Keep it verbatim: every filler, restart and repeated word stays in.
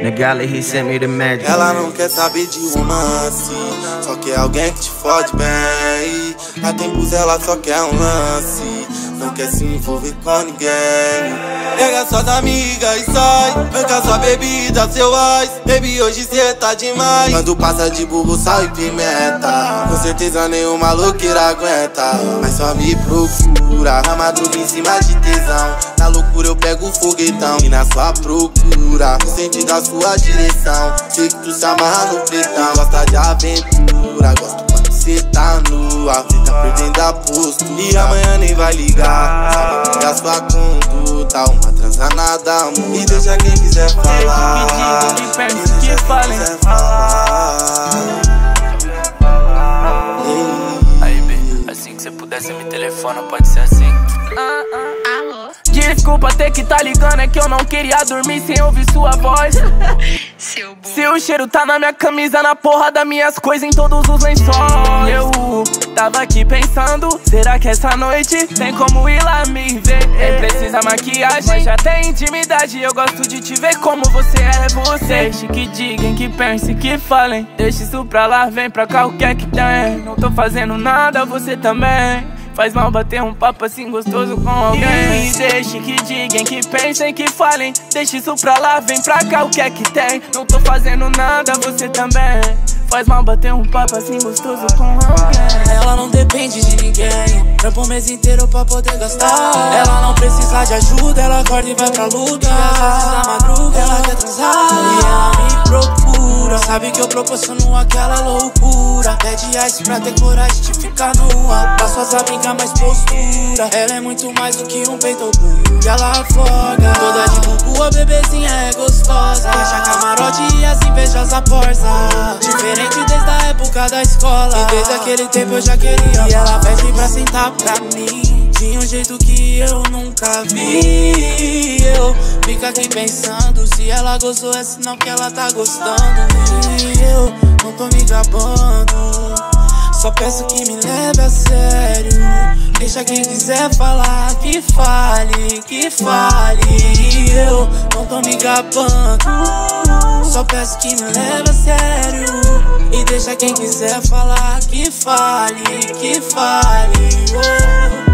Nigga, he sent me the magic. Ela não quer saber de romance, só quer alguém que te fode bem. Há tempos ela só quer um lance, não quer se envolver com ninguém. Pega suas amigas e sai, arranca sua bebida, seu ice. Baby, hoje cê tá demais. Quando passa de burro, sal e pimenta, com certeza nenhum maluqueira aguenta. Mas só me procura, na madruga em cima de tesão. Na loucura eu pego o foguetão e na sua procura, no sentido da sua direção. Sei que tu se amarra no pretão, gosta de aventura, gosto quando cê tá nua, cê tá perdendo a postura. E amanhã nem vai ligar, sabe que a sua conduta, uma transa nada muda. E deixa quem quiser falar, que diga, que pense, que falem. Aí, B, assim que você puder, você me telefona, pode ser assim. Ah, ah. Alô? Desculpa ter que tá ligando, é que eu não queria dormir sem ouvir sua voz. Seu burro. Seu cheiro tá na minha camisa, na porra das minhas coisas, em todos os lençóis. Eu tava aqui pensando, será que essa noite tem como ir lá me ver? Nem precisa maquiagem, mas já tem intimidade. Eu gosto de te ver como você é você. Deixe que digam, que pensem, que falem. Deixa isso pra lá, vem pra cá, o que é que tem? Não tô fazendo nada, você também. Faz mal bater um papo assim gostoso com alguém. E deixe que digam, que pensem, que falem. Deixa isso pra lá, vem pra cá, o que é que tem? Não tô fazendo nada, você também. Faz mal bater um papo assim gostoso com alguém. Ela não depende de ninguém, trampa o mês inteiro pra poder gastar. Ela não precisa de ajuda, ela acorda e vai pra luta. E às vezes na madruga ela quer transar, e ela me procura, sabe que eu proporciono aquela loucura. Pede ice pra ter coragem de ficar nua, dá suas amigas mais postura. Ela é muito mais do que um peito ou burro, e ela afoga. Toda de bubu, a bebezinha é gostosa, deixa camarote e as invejosas porza. Diferente desde a época da escola, e desde aquele tempo eu já queria. E ela pede pra sentar pra mim, de um jeito que eu nunca vi. Eu fico aqui pensando, se ela gostou é sinal que ela tá gostando. E eu não tô me gabando, só peço que me leve a sério. Deixa quem quiser falar, que fale, que fale. E eu não tô me gabando, só peço que me leve a sério. E deixa quem quiser falar, que fale, que fale. Oh.